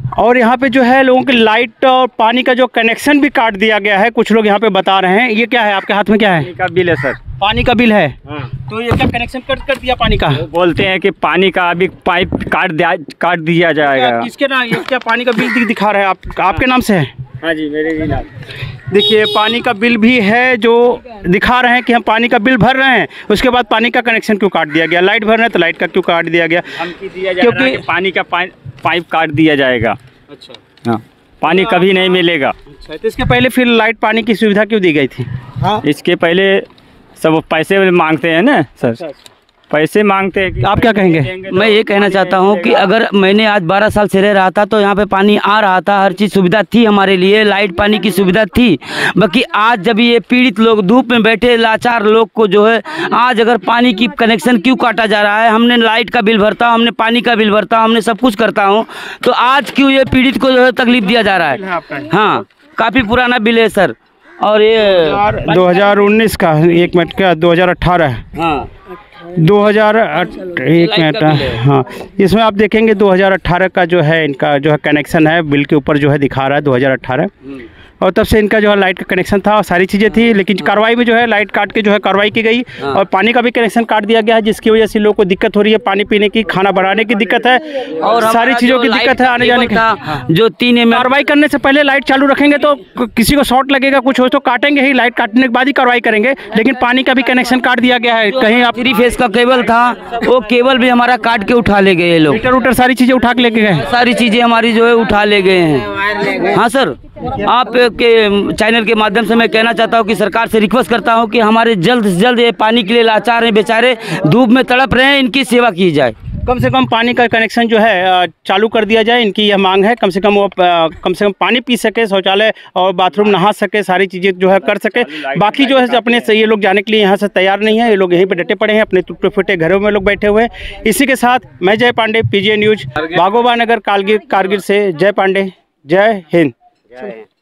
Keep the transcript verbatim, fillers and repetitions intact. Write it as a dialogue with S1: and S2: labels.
S1: और यहाँ पे जो है लोगों की लाइट और पानी का जो कनेक्शन भी काट दिया गया है, कुछ लोग यहाँ पे बता रहे हैं। ये क्या है आपके हाथ में, क्या है?
S2: पानी का बिल है सर।
S1: पानी का बिल है।
S2: हाँ।
S1: तो ये क्या कनेक्शन कट कर दिया पानी का?
S2: वो बोलते हैं कि पानी का अभी पाइप काट दिया काट दिया जाएगा।
S1: किसके नाम? ये क्या पानी का बिल दिखा रहा है? आप आपके नाम से है?
S2: हाँ जी, मेरे भी नाम।
S1: देखिए पानी का बिल भी है जो दिखा रहे हैं कि हम पानी का बिल भर रहे हैं, उसके बाद पानी का कनेक्शन क्यों काट दिया गया? लाइट भर रहे हैं तो लाइट का क्यों काट दिया गया?
S2: धमकी दिया जा रहा है कि पानी का पाइप काट दिया जाएगा।
S1: अच्छा।
S2: हाँ, पानी कभी नहीं मिलेगा।
S1: अच्छा, तो इसके पहले फिर लाइट पानी की सुविधा क्यों दी गई थी?
S2: हाँ, इसके पहले सब पैसे मांगते हैं ना सर। अच्छा, पैसे मांगते हैं कि
S1: आप क्या कहेंगे?
S3: मैं ये कहना चाहता हूँ कि अगर मैंने आज बारह साल से रह रहा था तो यहाँ पे पानी आ रहा था, हर चीज़ सुविधा थी हमारे लिए, लाइट पानी की सुविधा थी। बाकी आज जब ये पीड़ित लोग धूप में बैठे लाचार लोग को जो है आज अगर पानी की कनेक्शन क्यों काटा जा रहा है? हमने लाइट का बिल भरता हूँ, हमने पानी का बिल भरता हूँ, हमने सब कुछ करता हूँ, तो आज क्यों ये पीड़ित को जो है तकलीफ दिया जा रहा है? हाँ, काफ़ी पुराना बिल है सर। और ये
S1: दो हज़ार उन्नीस का, एक मिनट का, दो हज़ार अठारह।
S3: हाँ,
S1: दो हज़ार एक मिनट हाँ, इसमें आप देखेंगे दो हज़ार अठारह का जो है इनका जो है कनेक्शन है, बिल के ऊपर जो है दिखा रहा है दो हज़ार अठारह, और तब से इनका जो है लाइट का कनेक्शन था और सारी चीज़ें थी, लेकिन कार्रवाई में जो है लाइट काट के जो है कार्रवाई की गई और पानी का भी कनेक्शन काट दिया गया है, जिसकी वजह से लोगों को दिक्कत हो रही है, पानी पीने की, खाना बनाने की दिक्कत है और सारी चीज़ों की दिक्कत है आने जाने की।
S3: जो तीन एम
S1: कार्रवाई करने से पहले लाइट चालू रखेंगे तो किसी को शॉर्ट लगेगा, कुछ हो तो काटेंगे ही, लाइट काटने के बाद ही कार्रवाई करेंगे, लेकिन पानी का भी कनेक्शन काट दिया गया है। कहीं आप
S3: थ्री फेस का केबल था, वो केबल भी हमारा काट के उठा ले गए लोग,
S1: मीटर उटर सारी चीज़ें उठा के लेके गए,
S3: सारी चीज़ें हमारी जो है उठा ले गए हैं। हाँ सर, आप के चैनल के माध्यम से मैं कहना चाहता हूँ कि सरकार से रिक्वेस्ट करता हूँ कि हमारे जल्द से जल्द ये पानी के लिए लाचार हैं बेचारे, धूप में तड़प रहे हैं, इनकी सेवा की जाए।
S1: कम से कम पानी का कनेक्शन जो है चालू कर दिया जाए, इनकी यह मांग है। कम से कम वो कम से कम पानी पी सके, शौचालय और बाथरूम नहा सके, सारी चीज़ें जो है कर सके। बाकी जो है अपने से ये लोग जाने के लिए यहाँ से तैयार नहीं है, ये लोग यहीं पे डटे पड़े हैं, अपने टूटे फूटे घरों में लोग बैठे हुए हैं। इसी के साथ मैं जय पांडे, पीजीए न्यूज, भागोबा नगर, कारगिल कारगिल से जय पांडे। जय हिंद।